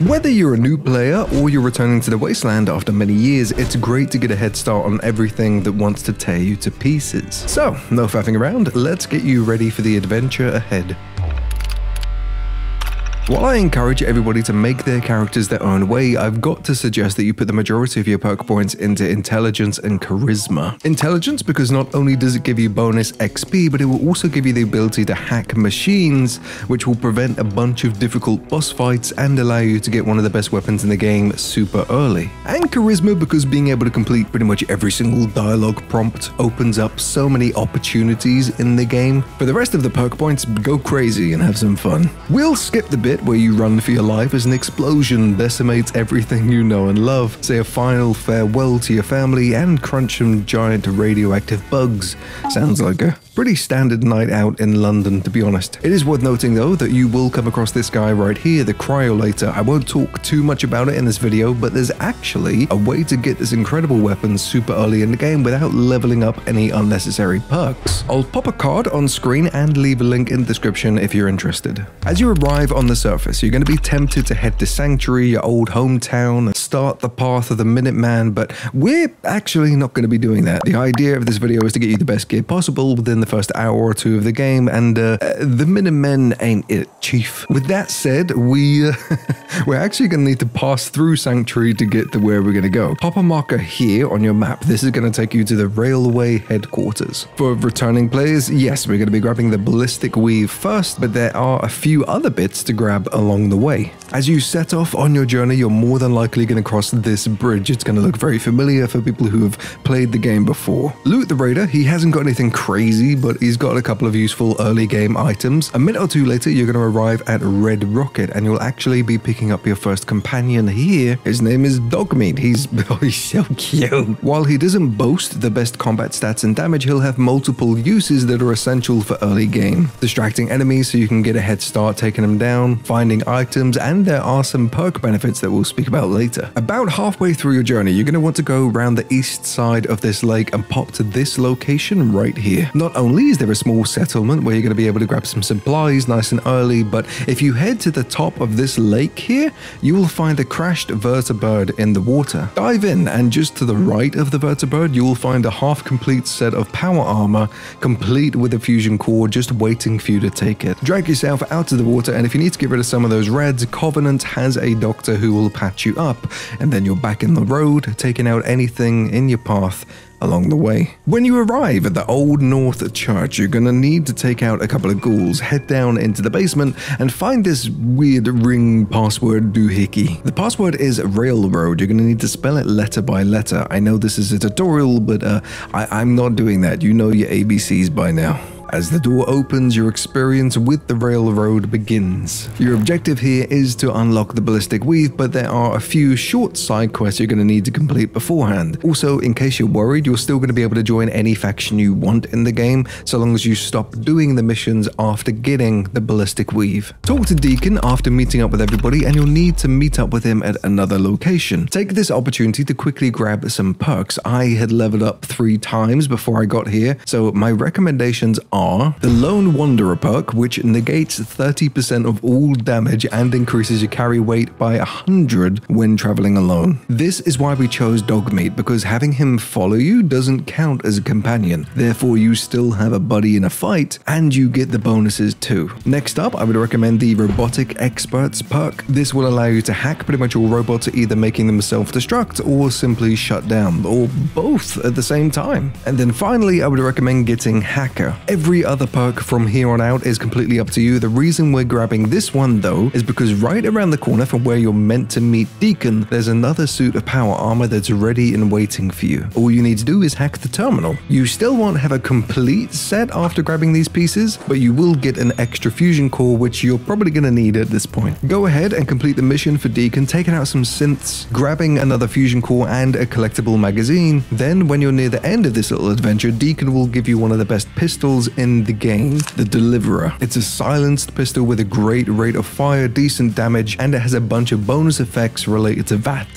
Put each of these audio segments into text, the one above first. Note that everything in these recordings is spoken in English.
Whether you're a new player or you're returning to the Wasteland after many years, it's great to get a head start on everything that wants to tear you to pieces. So, no faffing around, let's get you ready for the adventure ahead. While I encourage everybody to make their characters their own way, I've got to suggest that you put the majority of your perk points into intelligence and charisma. Intelligence because not only does it give you bonus XP, but it will also give you the ability to hack machines, which will prevent a bunch of difficult boss fights and allow you to get one of the best weapons in the game super early. And charisma because being able to complete pretty much every single dialogue prompt opens up so many opportunities in the game. For the rest of the perk points, go crazy and have some fun. We'll skip the bit where you run for your life as an explosion decimates everything you know and love. Say a final farewell to your family and crunch some giant radioactive bugs. Sounds like a pretty standard night out in London, to be honest. It is worth noting though that you will come across this guy right here, the Cryolator. I won't talk too much about it in this video, but there's actually a way to get this incredible weapon super early in the game without leveling up any unnecessary perks. I'll pop a card on screen and leave a link in the description if you're interested. As you arrive on the surface, you're going to be tempted to head to Sanctuary, your old hometown, and start the path of the Minuteman, but we're actually not going to be doing that. The idea of this video is to get you the best gear possible within the first hour or two of the game, and the Minutemen ain't it, Chief. With that said, we're actually going to need to pass through Sanctuary to get to where we're going to go. Pop a marker here on your map. This is going to take you to the railway headquarters. For returning players, yes, we're going to be grabbing the Ballistic Weave first, but there are a few other bits to grab along the way. As you set off on your journey, you're more than likely going to cross this bridge. It's going to look very familiar for people who have played the game before. Loot the Raider. He hasn't got anything crazy, but he's got a couple of useful early game items. A minute or two later, you're going to arrive at Red Rocket, and you'll actually be picking up your first companion here. His name is Dogmeat. He's so cute. While he doesn't boast the best combat stats and damage, he'll have multiple uses that are essential for early game. Distracting enemies so you can get a head start taking them down, finding items, and there are some perk benefits that we'll speak about later. About halfway through your journey, you're going to want to go around the east side of this lake and pop to this location right here. Not only is there a small settlement where you're going to be able to grab some supplies nice and early, but if you head to the top of this lake here, you will find a crashed vertibird in the water. Dive in, and just to the right of the vertibird, you will find a half-complete set of power armor, complete with a fusion core, just waiting for you to take it. Drag yourself out of the water, and if you need to get rid of some of those reds, Covenant has a doctor who will patch you up, and then you're back in the road, taking out anything in your path along the way. When you arrive at the Old North Church, you're gonna need to take out a couple of ghouls, head down into the basement, and find this weird ring password doohickey. The password is railroad. You're gonna need to spell it letter by letter. I know this is a tutorial, but I'm not doing that. You know your ABCs by now. As the door opens, your experience with the railroad begins. Your objective here is to unlock the Ballistic Weave, but there are a few short side quests you're going to need to complete beforehand. Also, in case you're worried, you're still going to be able to join any faction you want in the game, so long as you stop doing the missions after getting the Ballistic Weave. Talk to Deacon after meeting up with everybody, and you'll need to meet up with him at another location. Take this opportunity to quickly grab some perks. I had leveled up 3 times before I got here, so my recommendations are the Lone Wanderer perk, which negates 30% of all damage and increases your carry weight by 100 when traveling alone. This is why we chose Dogmeat, because having him follow you doesn't count as a companion. Therefore, you still have a buddy in a fight, and you get the bonuses too. Next up, I would recommend the Robotic Experts perk. This will allow you to hack pretty much all robots, either making them self-destruct or simply shut down, or both at the same time. And then finally, I would recommend getting Hacker. Every other perk from here on out is completely up to you. The reason we're grabbing this one though is because right around the corner from where you're meant to meet Deacon, there's another suit of power armor that's ready and waiting for you. All you need to do is hack the terminal. You still won't have a complete set after grabbing these pieces, but you will get an extra fusion core, which you're probably going to need at this point. Go ahead and complete the mission for Deacon, taking out some synths, grabbing another fusion core and a collectible magazine. Then when you're near the end of this little adventure, Deacon will give you one of the best pistols in the game, the Deliverer. It's a silenced pistol with a great rate of fire, decent damage, and it has a bunch of bonus effects related to VATS.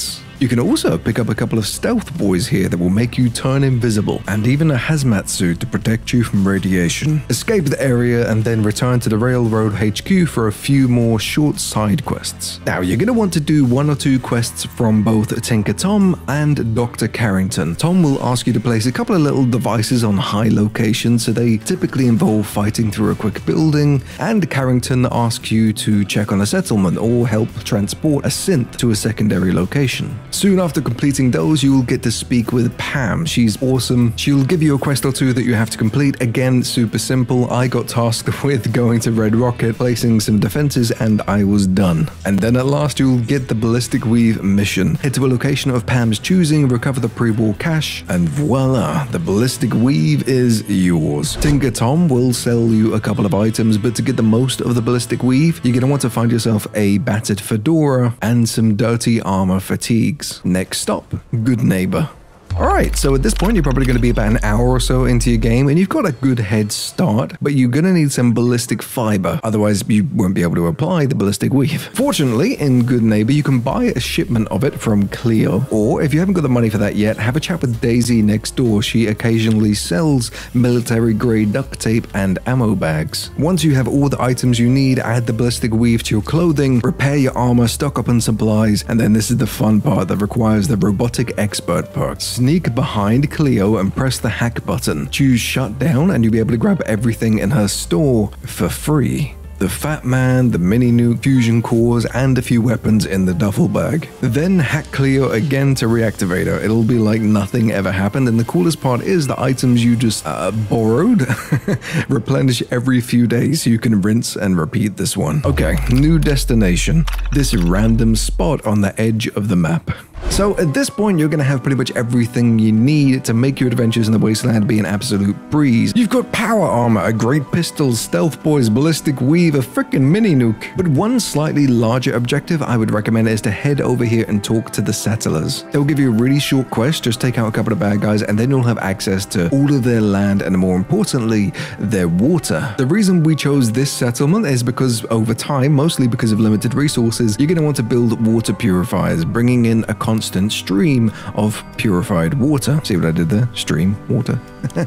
You can also pick up a couple of stealth boys here that will make you turn invisible, and even a hazmat suit to protect you from radiation. Escape the area and then return to the Railroad HQ for a few more short side quests. Now, you're going to want to do 1 or 2 quests from both Tinker Tom and Dr. Carrington. Tom will ask you to place a couple of little devices on high locations, so they typically involve fighting through a quick building, and Carrington asks you to check on a settlement or help transport a synth to a secondary location. Soon after completing those, you will get to speak with Pam. She's awesome. She'll give you a quest or 2 that you have to complete. Again, super simple. I got tasked with going to Red Rocket, placing some defenses, and I was done. And then at last, you'll get the Ballistic Weave mission. Head to a location of Pam's choosing, recover the pre-war cash, and voila, the Ballistic Weave is yours. Tinker Tom will sell you a couple of items, but to get the most of the Ballistic Weave, you're going to want to find yourself a battered fedora and some dirty armor fatigues. Next stop, Goodneighbor. Alright, so at this point you're probably going to be about an hour or so into your game and you've got a good head start, but you're going to need some ballistic fiber, otherwise you won't be able to apply the Ballistic Weave. Fortunately, in Goodneighbor you can buy a shipment of it from Cleo, or if you haven't got the money for that yet, have a chat with Daisy next door. She occasionally sells military grade duct tape and ammo bags. Once you have all the items you need, add the Ballistic Weave to your clothing, repair your armor, stock up on supplies, and then this is the fun part that requires the Robotic Expert perk. Sneak behind Cleo and press the hack button. Choose shutdown and you'll be able to grab everything in her store for free. The Fat Man, the mini nuke, fusion cores, and a few weapons in the duffel bag. Then hack Cleo again to reactivate her. It'll be like nothing ever happened, and the coolest part is the items you just borrowed replenish every few days, so you can rinse and repeat this one. Okay, new destination. This random spot on the edge of the map. So at this point, you're going to have pretty much everything you need to make your adventures in the Wasteland be an absolute breeze. You've got power armor, a great pistol, stealth boys, ballistic weave, a frickin' mini nuke. But one slightly larger objective I would recommend is to head over here and talk to the settlers. They'll give you a really short quest, just take out a couple of bad guys, and then you'll have access to all of their land and, more importantly, their water. The reason we chose this settlement is because over time, mostly because of limited resources, you're going to want to build water purifiers, bringing in a constant stream of purified water. See what I did there? Stream, water.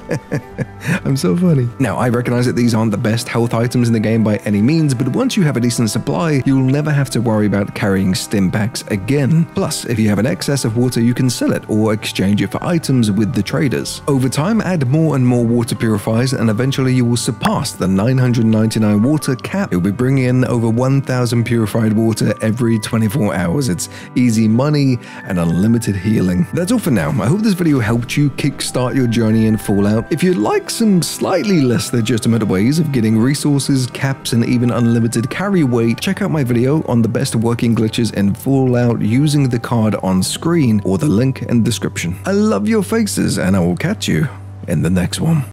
I'm so funny. Now, I recognize that these aren't the best health items in the game by any means, but once you have a decent supply, you'll never have to worry about carrying stim packs again. Plus, if you have an excess of water, you can sell it or exchange it for items with the traders. Over time, add more and more water purifiers, and eventually you will surpass the 999 water cap. You'll be bringing in over 1,000 purified water every 24 hours. It's easy money and unlimited healing. That's all for now. I hope this video helped you kickstart your journey in Fallout. If you'd like some slightly less legitimate ways of getting resources, caps, and even unlimited carry weight, check out my video on the best working glitches in Fallout using the card on screen or the link in description. I love your faces, and I will catch you in the next one.